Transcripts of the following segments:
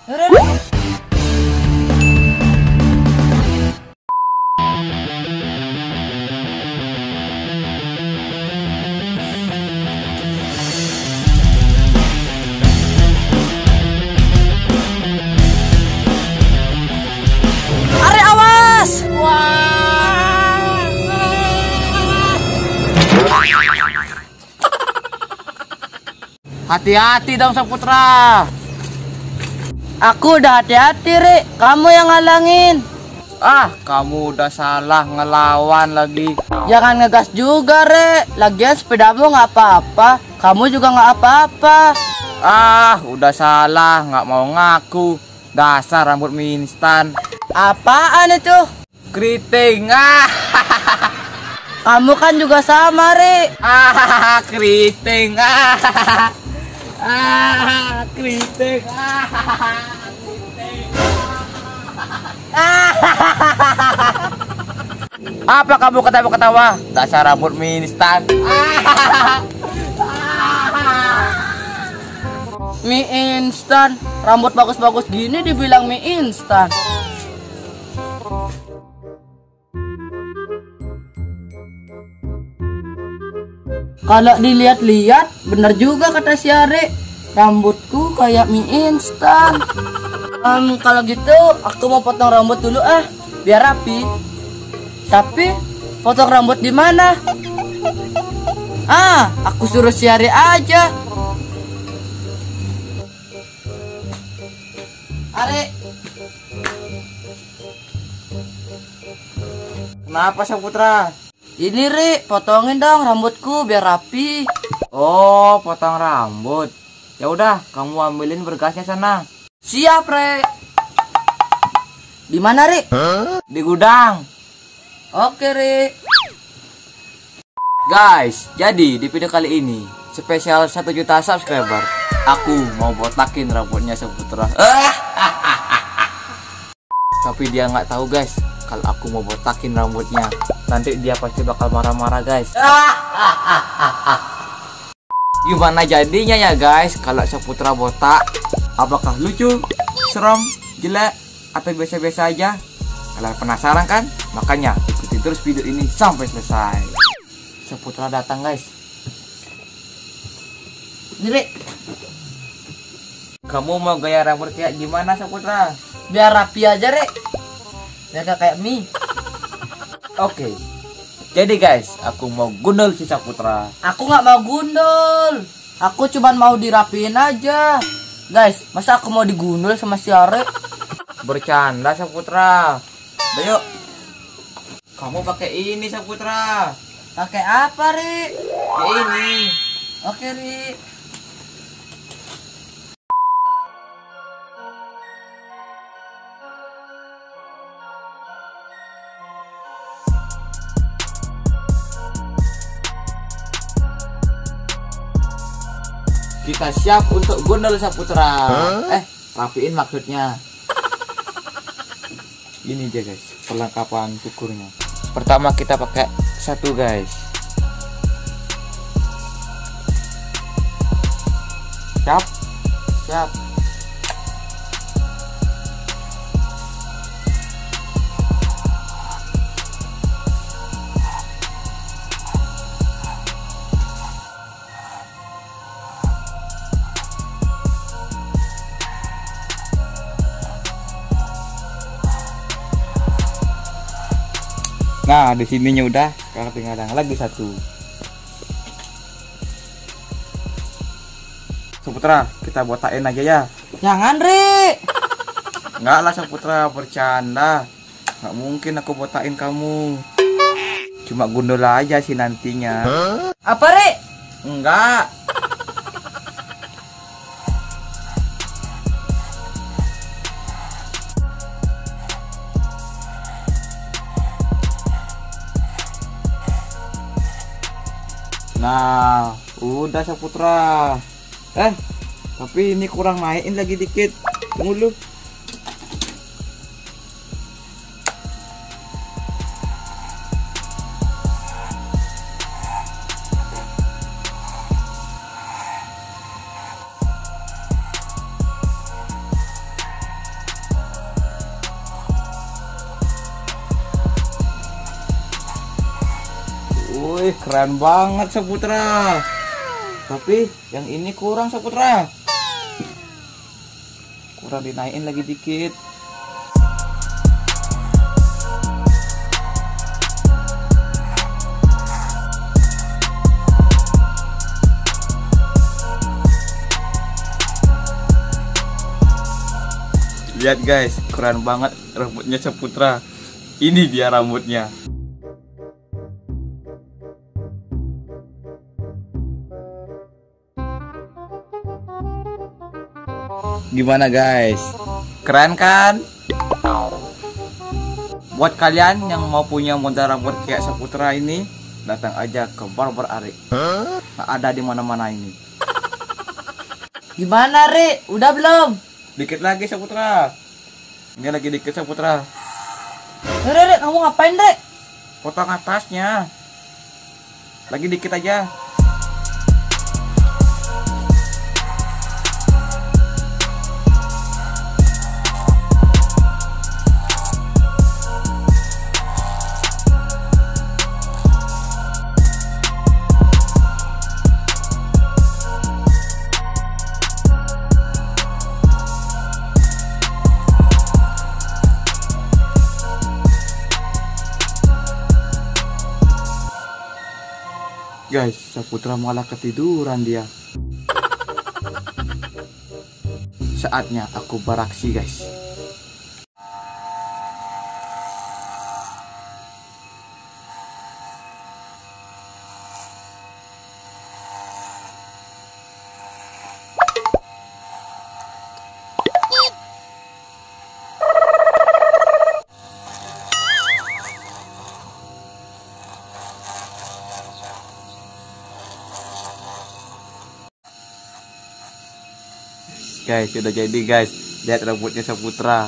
Are awas. Hati-hati dong Saputra. Aku udah hati-hati, Ri. Kamu yang ngalangin. Ah, kamu udah salah ngelawan lagi. Jangan ngegas juga, Re. Lagian sepedamu nggak apa-apa. Kamu juga nggak apa-apa. Ah, udah salah, nggak mau ngaku. Dasar rambut mie instan. Apaan itu? Keriting. Ah, Kamu kan juga sama, Re. ah, keriting. Ah, keriting. Apa kamu ketawa-ketawa? Dasar rambut mie instan. Mie instan. Rambut bagus-bagus gini dibilang mie instan. Kalau dilihat-lihat, bener juga kata si Are. Rambutku kayak mie instan. Kalau gitu, aku mau potong rambut dulu biar rapi. Tapi, potong rambut di mana? Aku suruh si Are aja. Are. Kenapa Saputra? Ini Ri, potongin dong rambutku biar rapi. Oh, potong rambut. Ya udah, kamu ambilin berkasnya sana. Siap, Re. Di mana, Ri? Di gudang. Oke, Ri. Guys, jadi di video kali ini spesial 1 juta subscriber, aku mau botakin rambutnya Saputra. Tapi dia nggak tahu guys, kalau aku mau botakin rambutnya. Nanti dia pasti bakal marah-marah guys. Gimana jadinya ya guys kalau Saputra botak? Apakah lucu, serem, jelek, atau biasa-biasa aja? Kalian penasaran kan? Makanya ikuti terus video ini sampai selesai. Saputra datang guys. Ri, Kamu mau gaya rambut kayak gimana Saputra? biar rapi aja, Ri. Biar gak kayak mie. Oke. Jadi guys, aku mau gundul si Saputra. Aku nggak mau gundul. Aku cuman mau dirapiin aja. Guys, masa aku mau digundul sama si Are? Bercanda Saputra. Udah yuk. Kamu pakai ini Saputra. Pakai apa, Ri? Ya ini. Oke, Ri. Kita siap untuk gundul Saputra. Rapiin maksudnya. Ini dia guys, perlengkapan cukurnya. Pertama kita pakai satu guys. Siap? Siap. Nah, di sininya udah, sekarang tinggal lagi satu. Saputra, kita botakin aja ya. Jangan, Ri. Enggak lah Saputra, bercanda. Nggak mungkin aku botakin kamu. Cuma gundul aja sih nantinya. Apa, Ri? Enggak. Nah, udah Saputra. Tapi ini kurang naikin lagi dikit. Tunggu dulu. keren banget Saputra. Tapi yang ini kurang Saputra. Kurang dinaikin lagi dikit. Lihat guys, keren banget rambutnya Saputra. Ini dia rambutnya. Gimana guys? Keren kan? Buat kalian yang mau punya model rambut kayak Saputra ini, datang aja ke Barber Ari. Nah, ada di mana-mana ini. Gimana, Ri? Udah belum? Dikit lagi Saputra. Ini lagi dikit Saputra. Re, kamu ngapain, Re? Potong atasnya. Lagi dikit aja. Guys, Saputra malah ketiduran dia. Saatnya aku beraksi guys. Guys, sudah jadi guys. Lihat rambutnya Saputra.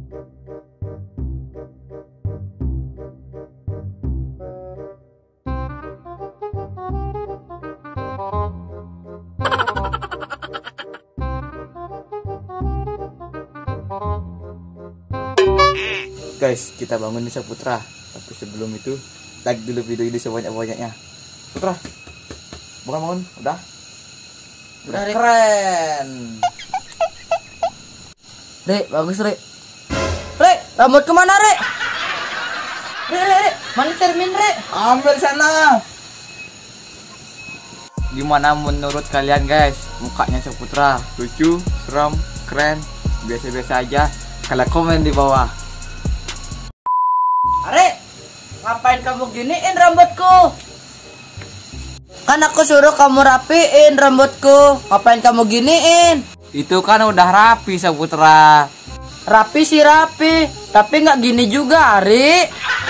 Guys, kita bangun nih Saputra. Tapi sebelum itu, like dulu video ini sebanyak-banyaknya. Putra, bangun. Udah keren. Re, bagus, Re. Re, rambut kemana, Re? Re. Mana termin, Re? Ambil sana. Gimana menurut kalian guys? Mukanya Saputra lucu, seram, keren, biasa-biasa aja? Kalian komen di bawah. Are, ngapain kamu giniin rambutku? Kan aku suruh kamu rapiin rambutku. Ngapain kamu giniin? Itu kan udah rapi Saputra. Rapi sih rapi, tapi nggak gini juga, Ari.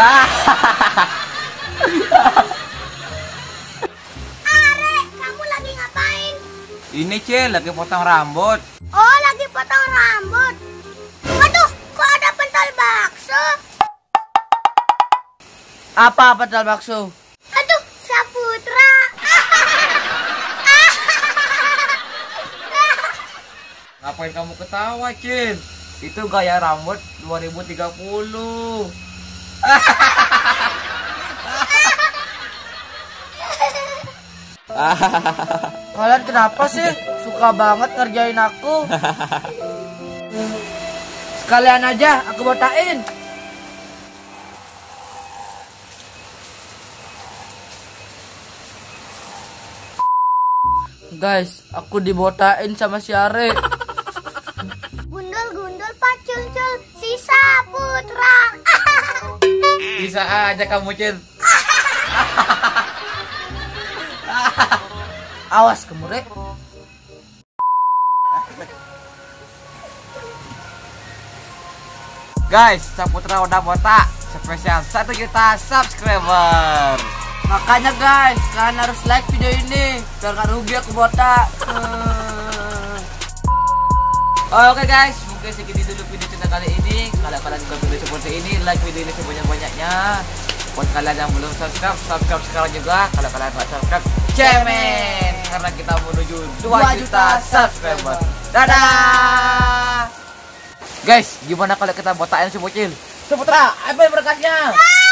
Are, kamu lagi ngapain? Ini Cil, lagi potong rambut. Oh, lagi potong rambut. Waduh, kok ada pentol bakso? Apa pentol bakso? Aduh, Saputra. Ngapain kamu ketawa Cil? Itu gaya rambut 2030. Kalian kenapa sih suka banget ngerjain aku? Sekalian aja aku botain. Guys, aku dibotain sama si Are. Gundul-gundul pacul-cul si Saputra. Bisa aja kamu Cil. Awas kamu, Re. Guys, Saputra udah botak. Spesial 1 juta subscriber. Makanya guys, kalian harus like video ini biar gak rugi aku botak. Oke guys, mungkin segini dulu video kita kali ini. Kalau kalian suka video seperti ini, like video ini sebanyak-banyaknya. Buat kalian yang belum subscribe sekarang juga. Kalau kalian nggak subscribe, cemen, karena kita menuju 2 juta subscriber. Dadah. Guys, gimana kalau kita botakin si Bocil? Saputra, apa yang berkasnya?